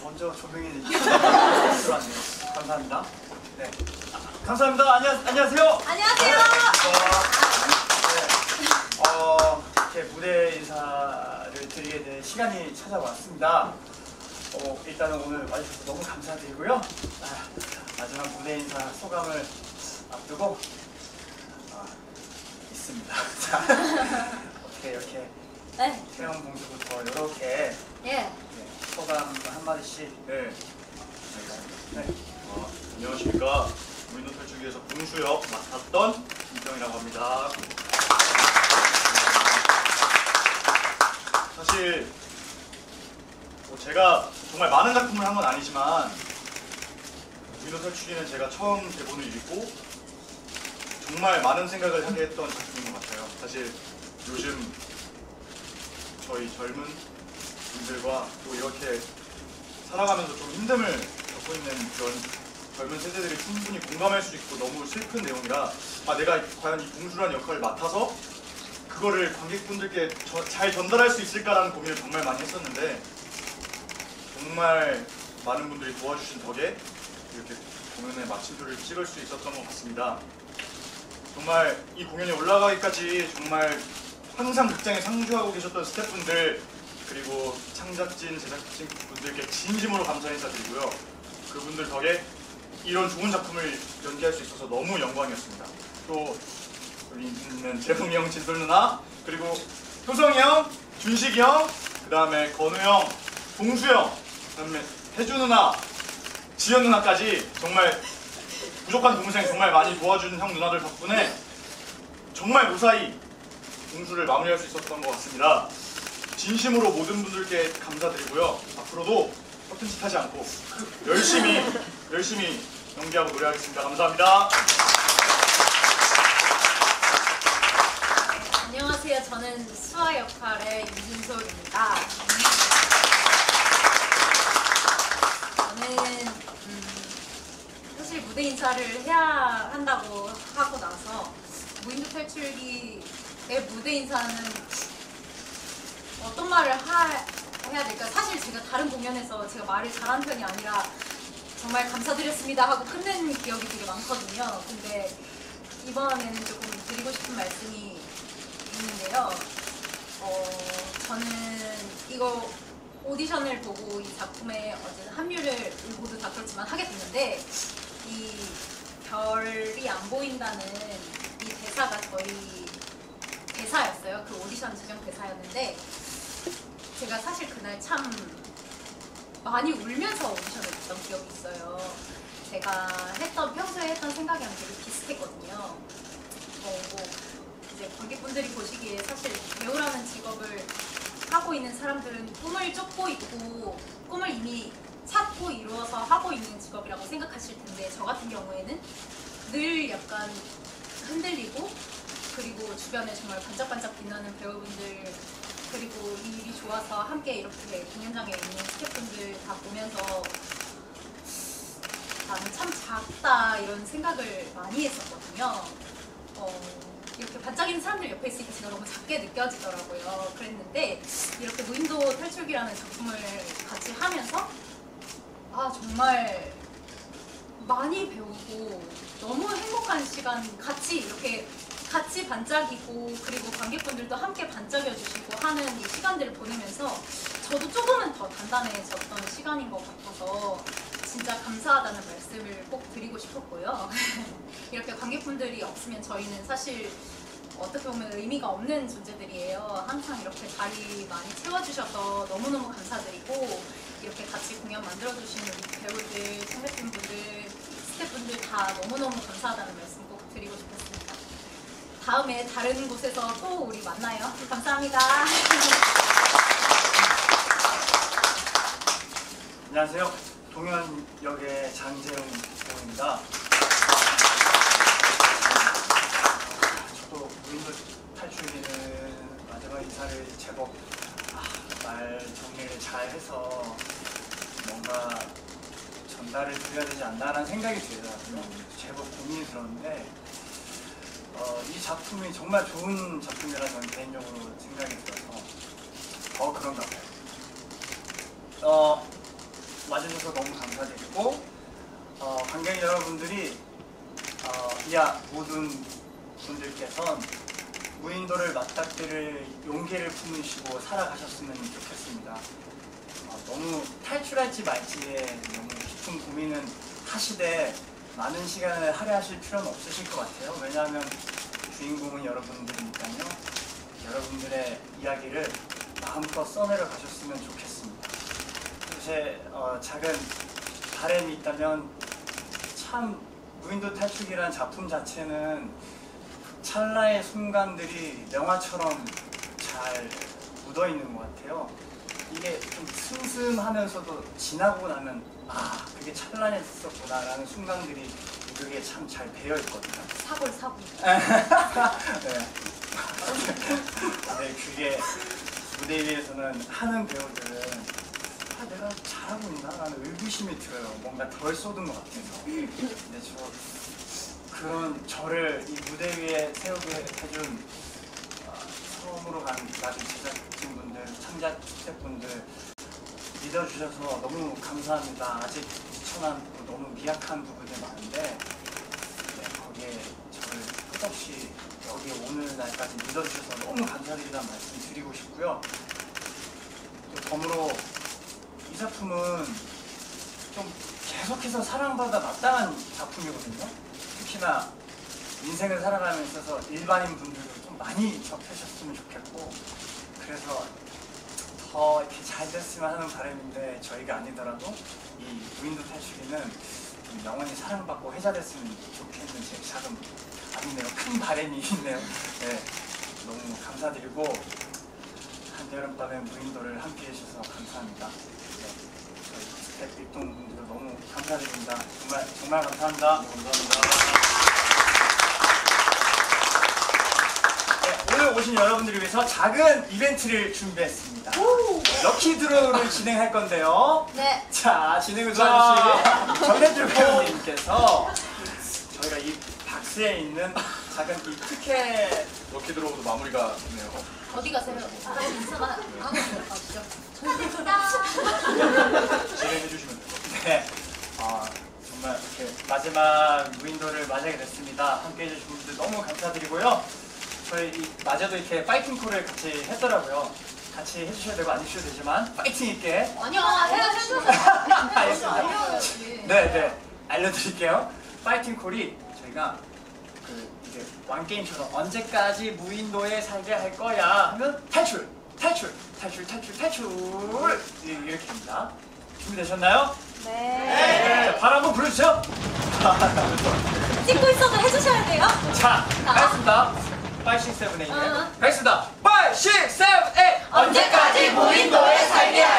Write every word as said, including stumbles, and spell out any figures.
먼저 조명이 들어왔네요. 감사합니다. 네, 감사합니다. 안녕, 안녕하세요. 안녕하세요. 네, 어, 이렇게 무대 인사를 드리게 된 시간이 찾아왔습니다. 어, 일단은 오늘 와주셔서 너무 감사드리고요. 아, 마지막 무대 인사 소감을 앞두고 아, 있습니다. 자, 어떻게 이렇게 네. 태영 공주부터 이렇게 예. 네, 소감 한마디씩. 네. 네. 어, 안녕하십니까. 무인도 탈출기에서 공수역 맡았던 김병이라고 합니다. 사실 뭐 제가 정말 많은 작품을 한 건 아니지만 무인도 탈출기는 제가 처음 대본을 읽고 정말 많은 생각을 하게 했던 작품인 것 같아요. 사실 요즘 저희 젊은 분들과 또 이렇게 살아가면서 좀 힘듦을 겪고 있는 그런 젊은 세대들이 충분히 공감할 수 있고 너무 슬픈 내용이라 아 내가 과연 이 공주라는 역할을 맡아서 그거를 관객분들께 저, 잘 전달할 수 있을까라는 고민을 정말 많이 했었는데 정말 많은 분들이 도와주신 덕에 이렇게 공연의 마침표를 찍을 수 있었던 것 같습니다. 정말 이 공연이 올라가기까지 정말 항상 극장에 상주하고 계셨던 스태프분들 그리고 창작진, 제작진 분들께 진심으로 감사 인사드리고요. 그분들 덕에 이런 좋은 작품을 연기할 수 있어서 너무 영광이었습니다. 또 여기 있는 재웅이 형, 진솔 누나, 그리고 효성이 형, 준식이 형, 그 다음에 건우 형, 동수 형, 그 다음에 혜주 누나, 지연 누나까지 정말 부족한 동생 정말 많이 도와준 형 누나들 덕분에 정말 무사히 공수를 마무리할 수 있었던 것 같습니다. 진심으로 모든 분들께 감사드리고요. 앞으로도 허튼 짓 하지 않고 열심히 열심히 연기하고 노래하겠습니다. 감사합니다. 안녕하세요. 저는 수아 역할의 유진솔입니다. 저는 음, 사실 무대 인사를 해야 한다고 하고 나서 무인도 탈출기의 무대 인사는 어떤 말을 하, 해야 될까? 사실 제가 다른 공연에서 제가 말을 잘하는 편이 아니라 정말 감사드렸습니다 하고 끝낸 기억이 되게 많거든요. 근데 이번에는 조금 드리고 싶은 말씀이 있는데요. 어, 저는 이거 오디션을 보고 이 작품에 어쨌든 합류를 모두 다 그렇지만 하게 됐는데 이 별이 안 보인다는 이 대사가 저희 대사였어요. 그 오디션 지정 대사였는데 제가 사실 그날 참 많이 울면서 오디션을 했던 기억이 있어요. 제가 했던 평소에 했던 생각이랑 되게 비슷했거든요. 어, 뭐 이제 관객분들이 보시기에 사실 배우라는 직업을 하고 있는 사람들은 꿈을 쫓고 있고 꿈을 이미 찾고 이루어서 하고 있는 직업이라고 생각하실 텐데 저 같은 경우에는 늘 약간 흔들리고 그리고 주변에 정말 반짝반짝 빛나는 배우분들 그리고 이 일이 좋아서 함께 이렇게 공연장에 있는 스태프분들 다 보면서 나는 참 작다 이런 생각을 많이 했었거든요. 어, 이렇게 반짝이는 사람들 옆에 있으니까 제가 너무 작게 느껴지더라고요. 그랬는데 이렇게 무인도 탈출기라는 작품을 같이 하면서 아 정말 많이 배우고 너무 행복한 시간 같이 이렇게 같이 반짝이고 그리고 관객분들도 함께 반짝여주시고 하는 이 시간들을 보내면서 저도 조금은 더 단단해졌던 시간인 것 같아서 진짜 감사하다는 말씀을 꼭 드리고 싶었고요. 이렇게 관객분들이 없으면 저희는 사실 어떻게 보면 의미가 없는 존재들이에요. 항상 이렇게 자리 많이 채워주셔서 너무너무 감사드리고 이렇게 같이 공연 만들어주시는 배우들, 창작진분들, 스태프분들 다 너무너무 감사하다는 말씀 꼭 드리고 싶었습니다. 다음에 다른 곳에서 또 우리 만나요. 감사합니다. 안녕하세요. 동현 역의 장재웅 배우입니다. 저도 무인도 탈출기는 마지막 인사를 제법 아, 말 정리를 잘 해서 뭔가 전달을 드려야 되지 않나라는 생각이 들더라고요. 제법 고민이 들었는데 어, 이 작품이 정말 좋은 작품이라 저는 개인적으로 생각이 들어서 더 그런가 봐요. 어, 와주셔서 너무 감사드리고 어, 관객 여러분들이 어, 이하 모든 분들께선 무인도를 맞닥뜨릴 용기를 품으시고 살아가셨으면 좋겠습니다. 어, 너무 탈출할지 말지에 너무 깊은 고민은 하시되 많은 시간을 할애하실 필요는 없으실 것 같아요. 왜냐하면 주인공은 여러분들이니까요. 여러분들의 이야기를 마음껏 써내려 가셨으면 좋겠습니다. 제 어, 작은 바람이 있다면 참 무인도 탈출기라는 작품 자체는 찰나의 순간들이 영화처럼 잘 묻어있는 것 같아요. 이게 좀 슴슴하면서도 지나고 나면 아 그게 찬란했었구나 라는 순간들이 그게 참 잘 배어있거든요. 사골 사골. 네. 네, 그게 무대 위에서는 하는 배우들은 아, 내가 잘하고 있나? 라는 의구심이 들어요. 뭔가 덜 쏟은 것 같아서. 근데 저 그런 저를 이 무대 위에 세우게 해준 어, 처음으로 간 나비 제작진분들, 창작자분들 믿어주셔서 너무 감사합니다. 아직 미천한 너무 미약한 부분이 많은데 네, 거기에 저를 끝없이 여기 오는 날까지 믿어주셔서 너무 감사드리다는 말씀 드리고 싶고요. 또 덤으로 이 작품은 좀 계속해서 사랑받아 마땅한 작품이거든요. 특히나 인생을 살아가면서 있어서 일반인 분들도 좀 많이 접하셨으면 좋겠고 그래서 더 이렇게 잘 됐으면 하는 바람인데 저희가 아니더라도 이 무인도 탈출기는 좀 영원히 사랑받고 회자됐으면 좋겠는 제 작은 아니네요. 큰 바람이 있네요. 네, 너무 감사드리고 한여름밤의 무인도를 함께 해주셔서 감사합니다. 네, 저희 스태프 일동분들도 너무 감사드립니다. 정말 정말 감사합니다. 감사합니다. 네, 오늘 오신 여러분들을 위해서 작은 이벤트를 준비했습니다. 럭키 드로우를 진행할 건데요. 네. 자, 진행을 도와주신 전혜주 배우님께서 저희가 이 박스에 있는 작은 이 티켓 럭키 드로우도 마무리가 됐네요. 어디 가세요? 아, 인사만 하고 가시죠. 진행해 주시면 돼요. 네, 아, 정말 이렇게 마지막 무인도를 맞이하게 됐습니다. 함께 해주신 분들 너무 감사드리고요. 저희 이 낮에도 이렇게 파이팅 콜을 같이 했더라고요. 같이 해주셔야 되고 안 해주셔도 되지만 파이팅 있게. 아니요, 해주세요. 알겠습니다. 네, 네, 알려드릴게요. 파이팅 콜이 저희가 그 이제 왕 게임처럼 언제까지 무인도에 살게 할 거야 하면 탈출, 탈출, 탈출, 탈출, 탈출 이렇게입니다. 준비되셨나요? 네. 자, 발 한번 불러주세요. 찍고 있어도 해주셔야 돼요. 자, 가겠습니다. 오, 육, 칠, 팔, 팔, 어. 가겠습니다. 오, 육, 칠, 팔, 언제까지 무인도에 살게 할